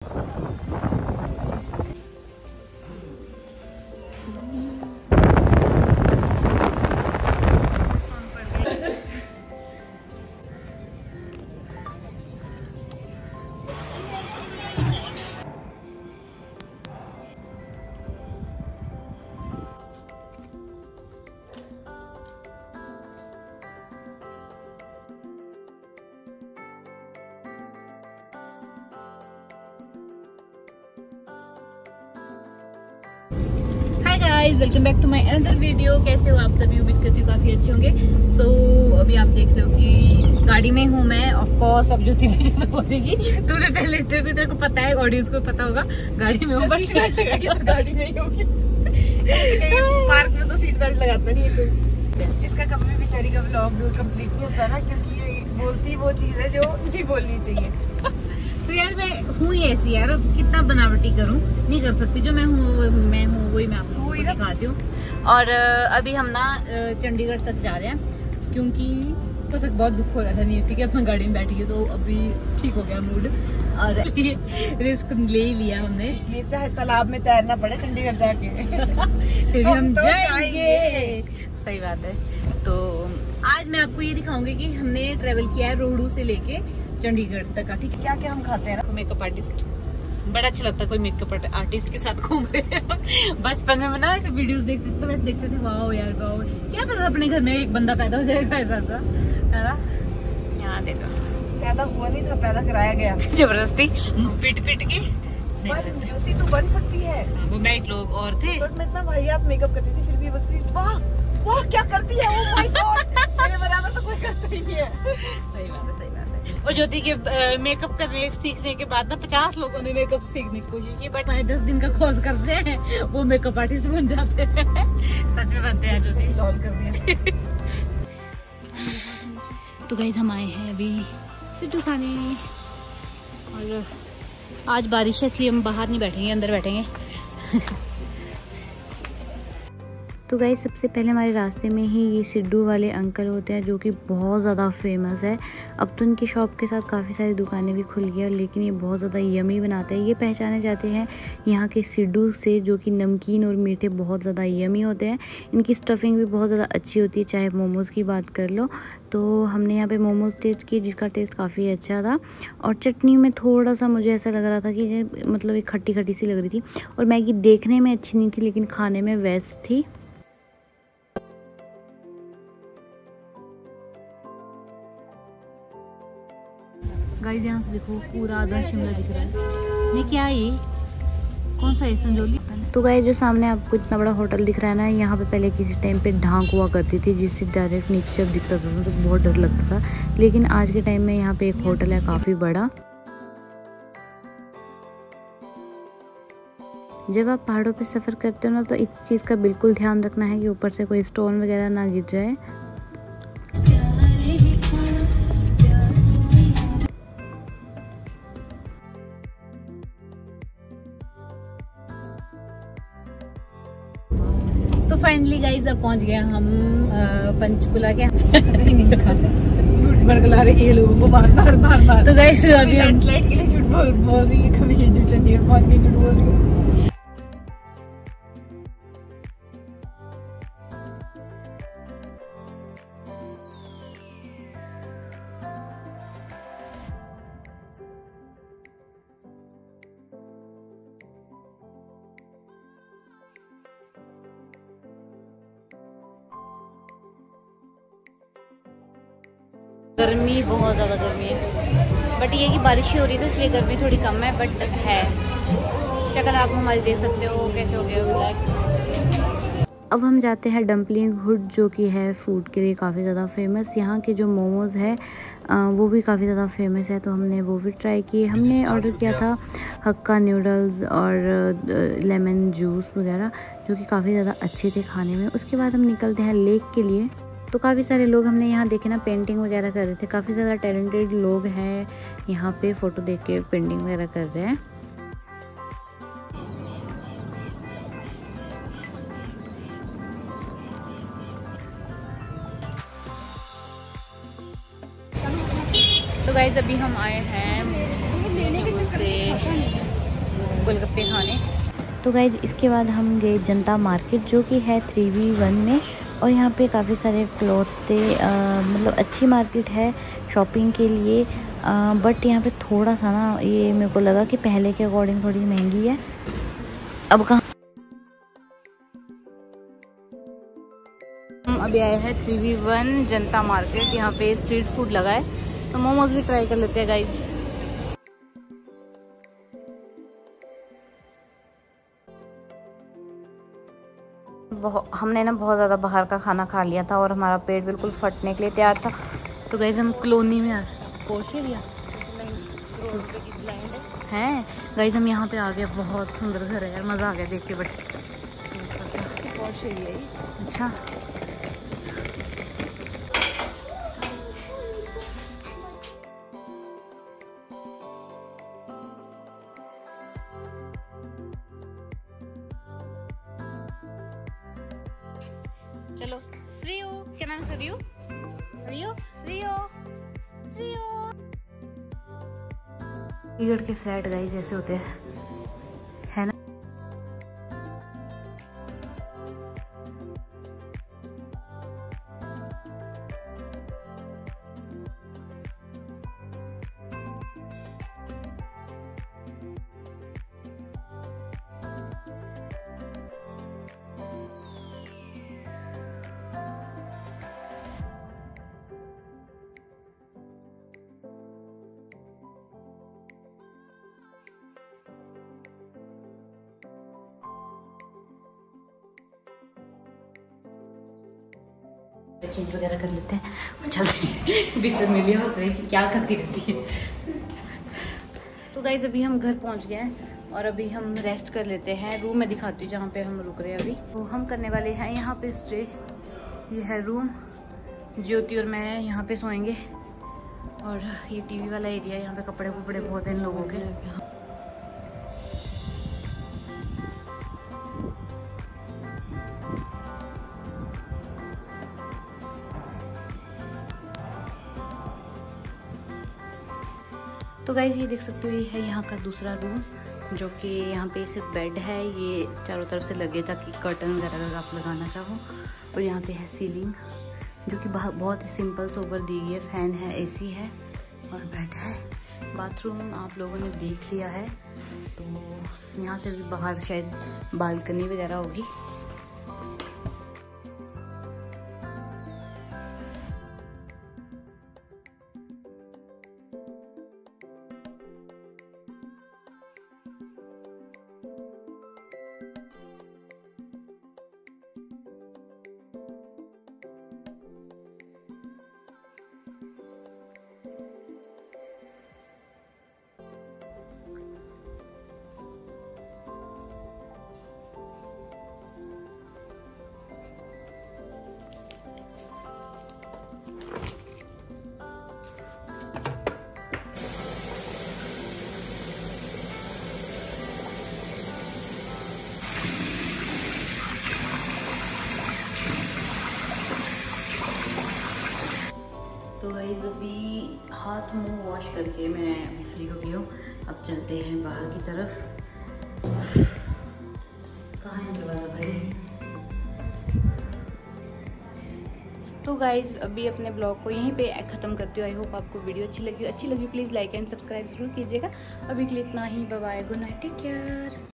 Guys welcome back to my another video. कैसे हो आप सभी? उम्मीद करती हूँ काफी अच्छे होंगे। सो अभी आप देख रहे हो कि गाड़ी में हूँ मैं। ऑफ कोर्स अब ज्योति भी जैसे बोलेगी, तूने पहले तेरे को पता है, ऑडियंस को पता होगा गाड़ी में हूँ, बट गाड़ी नहीं होगी। पार्क में तो सीट बेल्ट लगाता नहीं है कोई। इसका कभी बेचारी का व्लॉग कंप्लीट नहीं होता ना, क्योंकि ये बोलती वो चीज है जो नहीं बोलनी चाहिए। तो यार मैं हूँ ही ऐसी यार, अब कितना बनावटी करूँ, नहीं कर सकती। जो मैं हूँ वही मैं आपको दिखाती हूँ। और अभी हम ना चंडीगढ़ तक जा रहे हैं, क्योंकि तो तक बहुत दुख हो रहा था नियति कि अपना गाड़ी में बैठी है, तो अभी ठीक हो गया मूड और रिस्क ले ही लिया हमने, इसलिए चाहे तालाब में तैरना पड़े चंडीगढ़ जाके फिर भी हम जाएंगे। सही बात है। तो आज मैं आपको ये दिखाऊंगी कि हमने ट्रेवल किया है रोहडू से लेके चंडीगढ़ तक का। ठीक है, क्या क्या हम खाते हैं। मेकअप आर्टिस्ट बड़ा अच्छा लगता है, कोई मेकअप आर्टिस्ट के साथ घूम रहे हैं। बचपन में ना ऐसे वीडियोस देखते थे तो वैसे देखते थे, वाह यार वाह, क्या पता अपने घर में एक बंदा पैदा हो जाएगा ऐसा सा, है ना। यहाँ देखो, पैदा हुआ नहीं था, पैदा कराया गया जबरदस्ती पिट के। ज्योति तू बन सकती है। वो मैं एक लोग और थे, मैं इतना वाहियात मेकअप करती थी, फिर भी बोलती थी वाह वाह क्या करती है, ओह माय गॉड, मेरे बराबर तो कोई करता ही नहीं है। सही बात है, सही बात है। और ज्योति के मेकअप करने सीखने के बाद ना 50 लोगों ने मेकअप सीखने की कोशिश की, बट 10 दिन का कोर्स करते हैं वो मेकअप आर्टिस्ट बन जाते हैं। सच में बनते हैं, ज्योति लॉल कर दिया। तो गाइस हम आए हैं अभी सिड्डू खाने, और आज बारिश है इसलिए हम बाहर नहीं बैठेंगे, अंदर बैठेंगे। तो गाइस सबसे पहले हमारे रास्ते में ही ये सिड्डू वाले अंकल होते हैं, जो कि बहुत ज़्यादा फेमस है। अब तो उनकी शॉप के साथ काफ़ी सारी दुकानें भी खुल गई हैं, लेकिन ये बहुत ज़्यादा यमी बनाते हैं। ये पहचाने जाते हैं यहाँ के सिड्डू से, जो कि नमकीन और मीठे बहुत ज़्यादा यमी होते हैं। इनकी स्टफिंग भी बहुत ज़्यादा अच्छी होती है, चाहे मोमोज़ की बात कर लो। तो हमने यहाँ पे मोमोज़ टेस्ट किए, जिसका टेस्ट काफ़ी अच्छा था। और चटनी में थोड़ा सा मुझे ऐसा लग रहा था कि मतलब एक खट्टी खट्टी सी लग रही थी। और मैगी देखने में अच्छी नहीं थी, लेकिन खाने में बेस्ट थी। गाइस यहाँ से देखो पूरा आधा शिमला दिख रहा है। ये क्या है, ये कौन सा है, संजोली? तो गाइस जो सामने आपको इतना बड़ा होटल दिख रहा है ना, यहाँ पे पहले किसी टाइम पे ढांक हुआ करती थी, जिससे डायरेक्ट नीचे जब दिखता था तो बहुत डर लगता था। लेकिन आज के टाइम में यहाँ पे एक होटल है काफ़ी बड़ा। जब आप पहाड़ों पे सफ़र करते हो ना, तो इस चीज़ का बिल्कुल ध्यान रखना है कि ऊपर से कोई स्टोन वगैरह ना गिर जाए। तो फाइनली गाइज अब पहुंच गए हम पंचकुला के। झूठ बरगला रही है लोगों को बार बार। तो गाइज अभी लैंडस्लाइड के लिए झूठ बोल रही है, कभी ये झूठ चंडीगढ़ पहुंच गई झूठ बोल रही है। गर्मी बहुत ज़्यादा गर्मी है, बट ये कि बारिश ही हो रही है तो इसलिए गर्मी थोड़ी कम है, बट है। शक्ल आप हमारी देख सकते हो कैसे हो गया ब्लैक। अब हम जाते हैं डम्पलिंग हुड, जो कि है फूड के लिए काफ़ी ज़्यादा फेमस। यहाँ के जो मोमोज़ है वो भी काफ़ी ज़्यादा फेमस है, तो हमने वो भी ट्राई किए। हमने ऑर्डर किया था हक्का नूडल्स और लेमन जूस वगैरह, जो कि काफ़ी ज़्यादा अच्छे थे खाने में। उसके बाद हम निकलते हैं लेक के लिए। तो काफ़ी सारे लोग हमने यहाँ देखे ना, पेंटिंग वगैरह कर रहे थे। काफ़ी ज़्यादा टैलेंटेड लोग हैं यहाँ पे, फ़ोटो देख के पेंटिंग वगैरह कर रहे हैं। तो गाइस अभी हम आए हैं से गोलगप्पे खाने। तो गाइज इसके बाद हम गए जनता मार्केट जो कि है 3V1 में, और यहाँ पे काफ़ी सारे क्लॉथे मतलब अच्छी मार्केट है शॉपिंग के लिए, बट यहाँ पे थोड़ा सा ना ये मेरे को लगा कि पहले के अकॉर्डिंग थोड़ी महंगी है। अब कहाँ हम अभी आए हैं 3V1 जनता मार्केट। यहाँ पे स्ट्रीट फूड लगा है, तो मोमोज भी ट्राई कर लेते हैं गाइज। हमने ना बहुत ज़्यादा बाहर का खाना खा लिया था और हमारा पेट बिल्कुल फटने के लिए तैयार था। तो गाइज हम कॉलोनी में पोर्श एरिया हैं गाइज, हम यहाँ पे आ गए। बहुत सुंदर घर है यार, मज़ा आ गया देख के। बट पोर्श एरिया ही अच्छा। चलो रियो, क्या नाम है? रियो रियो रियो रियो। चंडीगढ़ के फ्लैट गाइस ऐसे होते हैं, है ना? चेंज वगैरह कर लेते हैं, चलते हैं। बिस्तर में भी हंस रही कि क्या करती रहती है। तो गाइज अभी हम घर पहुंच गए हैं और अभी हम रेस्ट कर लेते हैं। रूम में दिखाती हूँ जहाँ पे हम रुक रहे हैं अभी। तो हम करने वाले हैं यहाँ पे स्टे। ये है रूम, ज्योति और मैं यहाँ पे सोएंगे। और ये टीवी वाला एरिया है, यहाँ पे कपड़े वपड़े बहुत हैं इन लोगों के। तो गाइज ये देख सकते हो, ये है यहाँ का दूसरा रूम, जो कि यहाँ पे सिर्फ बेड है। ये चारों तरफ से लगे ताकि कर्टन वगैरह अगर आप लगाना चाहो। और यहाँ पे है सीलिंग, जो कि बहुत ही सिंपल सोबर दी गई है। फैन है, एसी है और बेड है। बाथरूम आप लोगों ने देख लिया है, तो यहाँ से भी बाहर शायद बालकनी वगैरह होगी। तो गाइस अभी हाथ मुंह वॉश करके मैं अभी फ्री हो गई हूँ। अब चलते हैं बाहर की तरफ। कहाँ है दरवाज़ा भाई? तो गाइज अभी अपने ब्लॉग को यहीं पे ख़त्म करती हूँ। आई होप आपको वीडियो अच्छी लगी प्लीज़ लाइक एंड सब्सक्राइब जरूर कीजिएगा। अभी के लिए इतना ही, bye bye, good night, take care.